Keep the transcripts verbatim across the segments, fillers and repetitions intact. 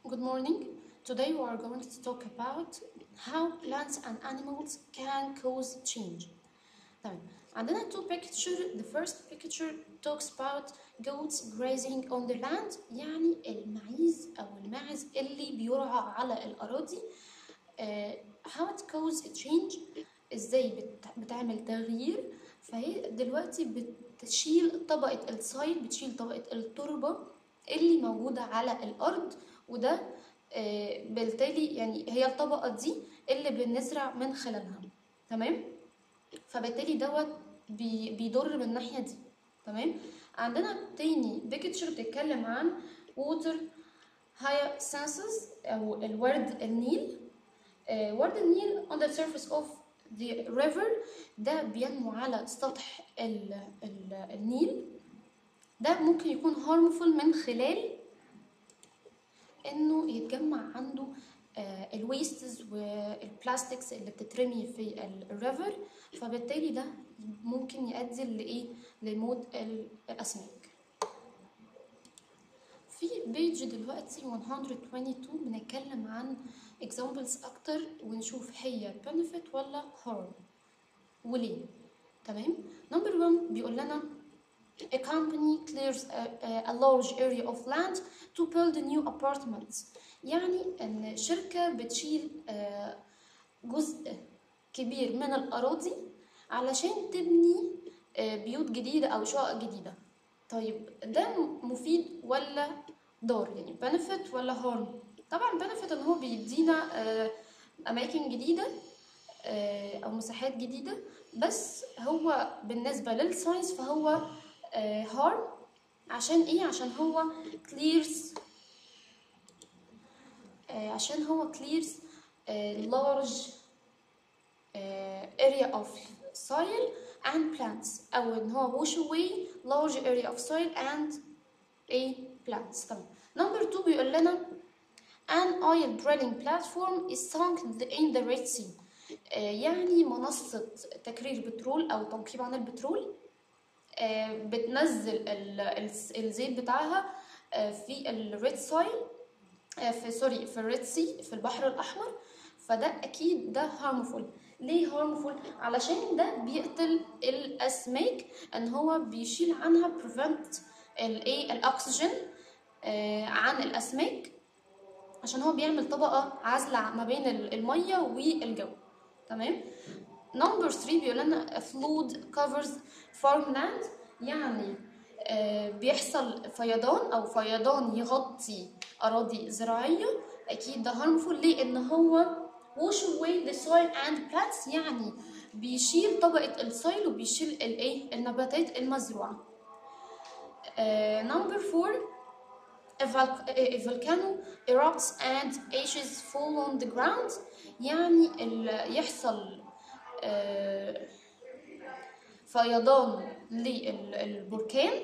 Good morning. Today we are going to talk about how plants and animals can cause change. طيب عندنا two picture. The first picture talks about goats grazing on the land، يعني المعيز أو الماعز اللي بيرعى على الأراضي. uh, how it cause a change، ازاي بت بتعمل تغيير. فهي دلوقتي بتشيل طبقة السايل، بتشيل طبقة التربة اللي موجودة على الأرض، وده آه بالتالي يعني هي الطبقة دي اللي بنزرع من خلالها. تمام؟ فبالتالي دوت بي بيضر من الناحية دي. تمام؟ عندنا تاني بيكتشر بتتكلم عن water hyacinths أو الورد النيل. آه ورد النيل on the surface of the river، ده بينمو على سطح ال ال النيل. ده ممكن يكون harmful من خلال انه يتجمع عنده آه الويستز والبلاستيكس اللي بتترمي في الريفر، فبالتالي ده ممكن يؤدي لايه؟ لموت الاسماك. في بيج دلوقتي مية واتنين وعشرين بنتكلم عن examples اكتر ونشوف هي benefit ولا harm وليه. تمام؟ نمبر واحد بيقول لنا a company clears a, a large area of land to build new apartments، يعني ان شركة بتشيل جزء كبير من الأراضي علشان تبني بيوت جديدة أو شقق جديدة. طيب ده مفيد ولا ضار؟ يعني benefit ولا harm؟ طبعا benefit ان هو بيدينا أماكن جديدة أو مساحات جديدة، بس هو بالنسبة للساينس فهو harm. عشان ايه؟ عشان هو clears عشان هو clears large area of soil and plants، او ان هو wash away large area of soil and a plants. طبعا number two بيقول لنا an oil drilling platform is sunk in the Red Sea، يعني منصة تكرير بترول او تنقيب عن البترول بتنزل الزيت بتاعها في الريد سايل في سوري في الريد سي في البحر الاحمر. فده اكيد ده هارمفول. ليه هارمفول؟ علشان ده بيقتل الاسماك، ان هو بيشيل عنها prevent الايه الاكسجين عن الاسماك، عشان هو بيعمل طبقه عازله ما بين الميه والجو. تمام؟ نمبر ثلاثة بيقول لنا flood covers farmland، يعني آه بيحصل فيضان او فيضان يغطي اراضي زراعيه. اكيد ده harmful. ليه؟ ان هو wash away the soil and plants، يعني بيشيل طبقه السويل وبيشيل الايه النباتات المزروعه. نمبر أربعة a volcano erupts and ashes fall on the ground، يعني يحصل آه فيضان للبركان.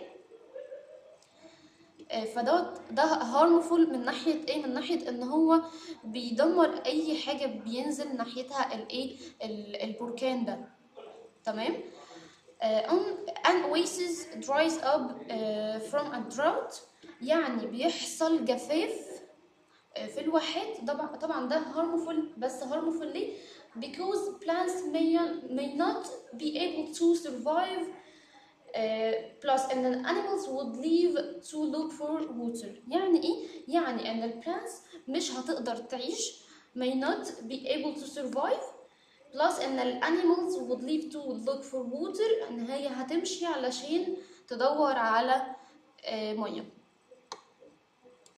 آه فدوت ده هارمفول من ناحيه ايه؟ من ناحيه ان هو بيدمر اي حاجه بينزل ناحيتها الايه البركان ده. تمام؟ an oasis dries up uh, from a drought، يعني بيحصل جفاف في الواحات. طبعا طبعا ده هارمفول. بس هارمفول ليه؟ because plants may, may not be able to survive uh, plus and the animals would leave to look for water. يعني ايه؟ يعني ان البلانتس مش هتقدر تعيش may not be able to survive plus ان الانيمالز would leave to look for water، ان هي هتمشي علشان تدور على uh, ميه.